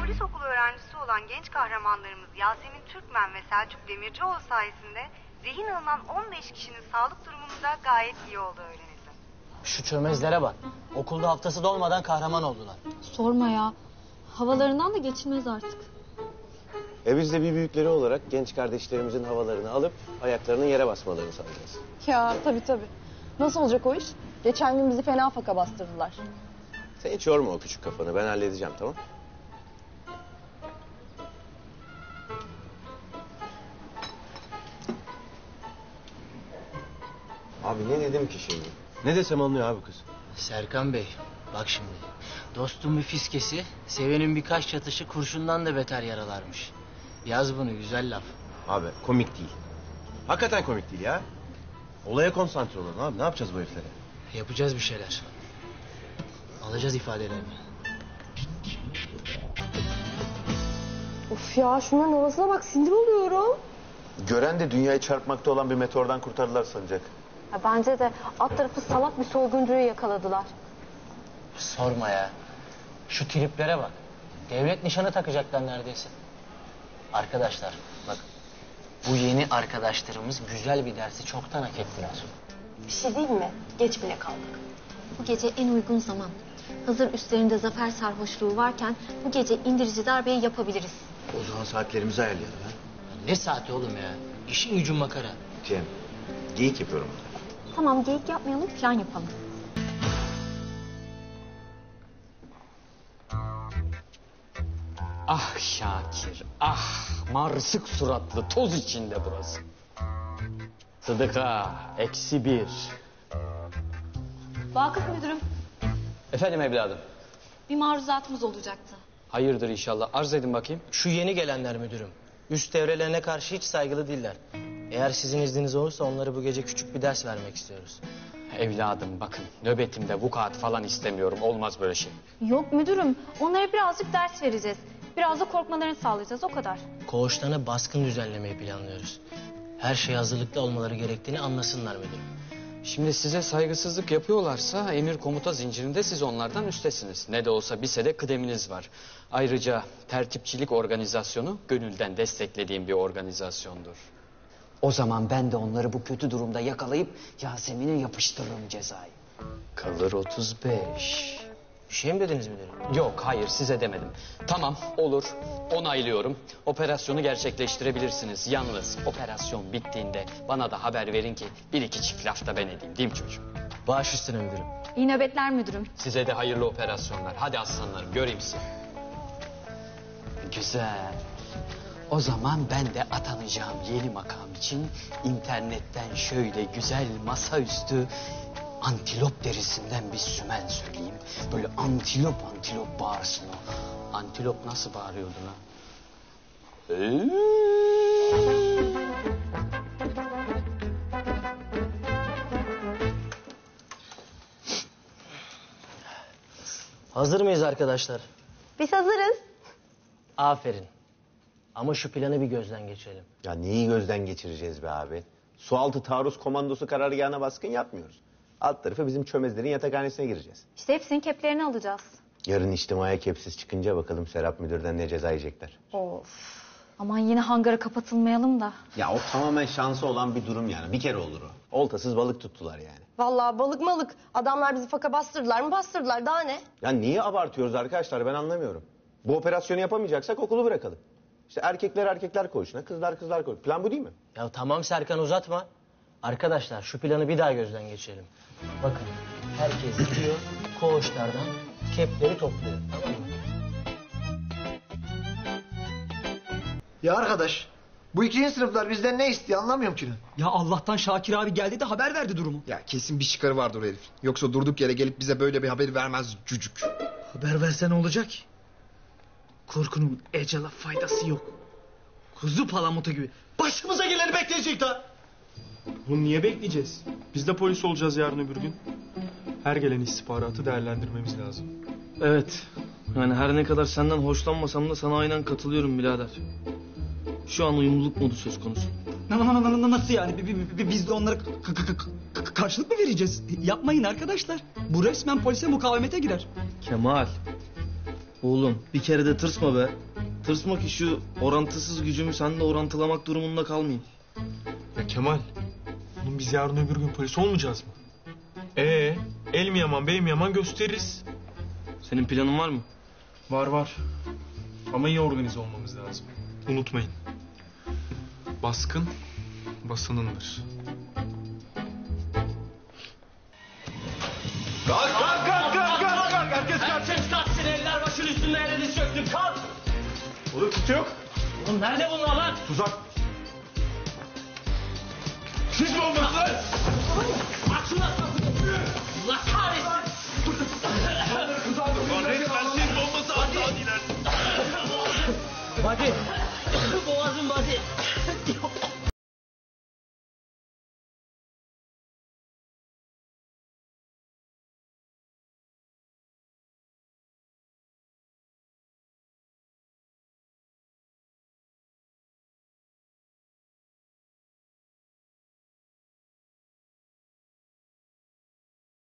polis okulu öğrencisi olan genç kahramanlarımız Yasemin Türkmen ve Selçuk Demircioğlu sayesinde rehin alınan 15 kişinin sağlık durumunda gayet iyi olduğu öğrenildi. Şu çömezlere bak. Okulda haftası dolmadan kahraman oldular. Sorma ya. Havalarından da geçilmez artık. Biz de bir büyükleri olarak genç kardeşlerimizin havalarını alıp ayaklarının yere basmalarını sağlayacağız. Ya tabii. Nasıl olacak o iş? Geçen gün bizi fena faka bastırdılar. Sen hiç yorma o küçük kafanı, ben halledeceğim, tamam? Abi ne dedim ki şimdi? Ne desem anlıyor abi kız. Serkan Bey, bak şimdi. Dostum bir fiskesi, sevenin birkaç çatışı kurşundan da beter yaralarmış. Yaz bunu, güzel laf. Abi komik değil. Hakikaten komik değil ya. Olaya konsantre olalım abi. Ne yapacağız bu heriflere? Yapacağız bir şeyler. Alacağız ifadelerini. Of ya şunların havasına bak, sinir oluyorum. Gören de dünyayı çarpmakta olan bir meteordan kurtardılar sanacak. Ya bence de alt tarafı salak bir soyguncuyu yakaladılar. Sorma ya. Şu triplere bak. Devlet nişanı takacaklar neredeyse. Arkadaşlar bak. Bu yeni arkadaşlarımız güzel bir dersi çoktan hak ettiler. Bir şey değil mi? Geç bile kaldık. Bu gece en uygun zaman. Hazır üstlerinde zafer sarhoşluğu varken bu gece indirici darbeyi yapabiliriz. O zaman saatlerimizi ayarlayalım ha. Ne saati oğlum ya? İşin gücün makara. Cem, geyik yapıyorum. Tamam, geyik yapmayalım, plan yapalım. Ah Şakir, ah marsık suratlı toz içinde burası. Sıdıka, -1. Vakıf müdürüm, Efendim evladım, bir maruzatımız olacaktı. hayırdır inşallah, arz edin bakayım. Şu yeni gelenler müdürüm. Üst devrelerine karşı hiç saygılı değiller. Eğer sizin izniniz olursa onlara bu gece küçük bir ders vermek istiyoruz. Evladım bakın, nöbetimde vukuat falan istemiyorum, olmaz böyle şey. Yok müdürüm, onlara birazcık ders vereceğiz. Biraz da korkmalarını sağlayacağız, o kadar. Koğuşlarına baskın düzenlemeyi planlıyoruz. Her şey hazırlıklı olmaları gerektiğini anlasınlar müdürüm. Şimdi size saygısızlık yapıyorlarsa emir komuta zincirinde siz onlardan üstesiniz. Ne de olsa bir sene kıdeminiz var. Ayrıca tertipçilik organizasyonu gönülden desteklediğim bir organizasyondur. O zaman ben de onları bu kötü durumda yakalayıp Yasemin'e yapıştırırım cezayı. Kalır 35. Bir şey mi dediniz müdürüm? Yok hayır size demedim. Tamam olur onaylıyorum. Operasyonu gerçekleştirebilirsiniz. Yalnız operasyon bittiğinde bana da haber verin ki bir iki çift laf da ben edeyim değil mi çocuğum? Baş üstüne müdürüm. İyi nöbetler müdürüm. Size de hayırlı operasyonlar. Hadi aslanlarım göreyim sizi. Güzel. O zaman ben de atanacağım yeni makam için internetten şöyle güzel masaüstü antilop derisinden bir sümen söyleyeyim. Böyle antilop bağırsın o. Antilop nasıl bağırıyordu lan? Hazır mıyız arkadaşlar? Biz hazırız. Aferin. Ama şu planı bir gözden geçirelim. Ya neyi gözden geçireceğiz be abi? Sualtı taarruz komandosu karargahına baskın yapmıyoruz. Alt tarafı bizim çömezlerin yatakhanesine gireceğiz. İşte hepsinin keplerini alacağız. Yarın içtimaya kepsiz çıkınca bakalım Serap Müdür'den ne ceza yiyecekler. Of. Aman yine hangara kapatılmayalım da. Ya o tamamen şansı olan bir durum yani. Bir kere olur o. Oltasız balık tuttular yani. Vallahi balık malık. Adamlar bizi faka bastırdılar mı bastırdılar, daha ne? Ya niye abartıyoruz arkadaşlar, ben anlamıyorum. Bu operasyonu yapamayacaksak okulu bırakalım. İşte erkekler koğuşuna, kızlar koğuşuna. Plan bu değil mi? Ya tamam Serkan uzatma. Arkadaşlar şu planı bir daha gözden geçirelim. Bakın herkes gidiyor koğuşlardan kepleri topluyor. Tamam mı? Ya arkadaş, bu ikinci sınıflar bizden ne istiyor anlamıyorum ki. Ya Allah'tan Şakir abi geldi de haber verdi durumu. Ya kesin bir çıkarı vardır o herif. Yoksa durduk yere gelip bize böyle bir haber vermez cücük. Haber verse ne olacak? Korkunun ecele faydası yok. Kuzu palamutu gibi başımıza geleni bekleyecek daha. Bunu niye bekleyeceğiz? Biz de polis olacağız yarın öbür gün. Her gelen istihbaratı değerlendirmemiz lazım. Evet. Yani her ne kadar senden hoşlanmasam da sana aynen katılıyorum birader. Şu an uyumluluk modu söz konusu. Nasıl yani? Biz de onlara karşılık mı vereceğiz? Yapmayın arkadaşlar. Bu resmen polise mukavemete girer. Kemal. Oğlum bir kere de tırsma be. Tırsma ki şu orantısız gücümü seninle orantılamak durumunda kalmayayım. Ya Kemal, oğlum biz yarın öbür gün polis olmayacağız mı? El mi yaman bey mi yaman gösteririz. Senin planın var mı? Var. Ama iyi organize olmamız lazım. Unutmayın. Baskın basınındır. Herkes kalksın, eller başın üstünde, elini söktün, kalk! Oğlum kimse yok. Oğlum nerede bunlar lan? Tuzak. Siz mi olmasın lan? Aç şunu! Allah kahretsin! Lan resmen siz bombası attılar. Body! Boğazım body!